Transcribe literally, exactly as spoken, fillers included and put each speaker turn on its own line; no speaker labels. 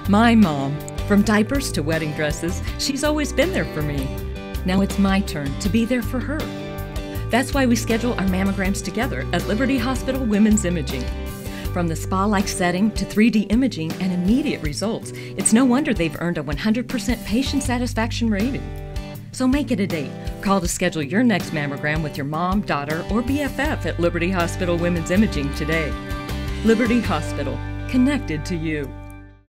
My mom. From diapers to wedding dresses, she's always been there for me. Now it's my turn to be there for her. That's why we schedule our mammograms together at Liberty Hospital Women's Imaging. From the spa-like setting to three D imaging and immediate results, it's no wonder they've earned a one hundred percent patient satisfaction rating. So make it a date. Call to schedule your next mammogram with your mom, daughter, or B F F at Liberty Hospital Women's Imaging today. Liberty Hospital, connected to you.